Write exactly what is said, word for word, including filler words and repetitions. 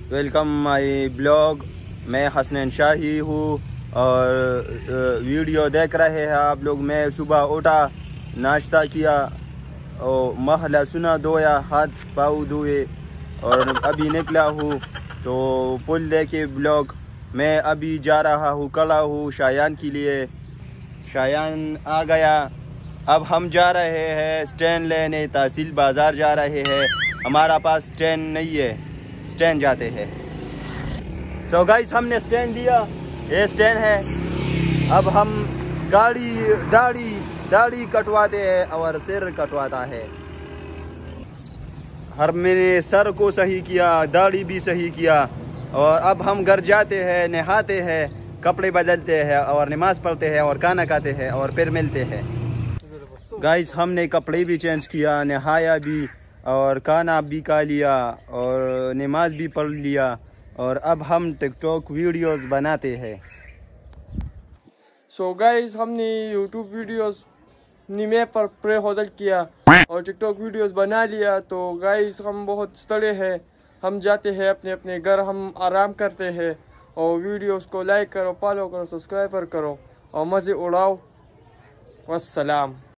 Welcome my blog. मैं हसनैन शाही हूँ और वीडियो देख रहे हैं आप लोग। मैं सुबह उठा, नाश्ता किया और महला सुना, धोया, हाथ पाँव धोए और अभी निकला हूँ। तो पुल देखे ब्लॉग। मैं अभी जा रहा हूँ कला हूँ शायान के लिए। शायान आ गया। अब हम जा रहे हैं स्टैंड लेने, तहसील बाज़ार जा रहे हैं। हमारा पास स्टैंड नहीं है, स्टैंड जाते हैं। सो गाइस, हमने स्टैंड लिया, ये स्टैंड है। अब हम गाड़ी दाढ़ी दाढ़ी कटवाते हैं और सिर कटवाता है। हर मैंने सर को सही किया, दाढ़ी भी सही किया और अब हम घर जाते हैं, नहाते हैं, कपड़े बदलते हैं और नमाज़ पढ़ते हैं और खाना खाते हैं और फिर मिलते हैं। गाइस, हमने कपड़े भी चेंज किया, नहाया भी और खाना भी खा लिया और नमाज भी पढ़ लिया और अब हम टिकटॉक वीडियोस बनाते हैं। सो गाइस, हमने यूट्यूब वीडियोस निमे पर प्रे होल्ड किया और टिकटॉक वीडियोस बना लिया। तो गाइस, हम बहुत सड़े हैं, हम जाते हैं अपने अपने घर, हम आराम करते हैं। और वीडियोस को लाइक करो, फॉलो करो, सब्सक्राइब करो और मज़े उड़ाओ। वस्सलाम।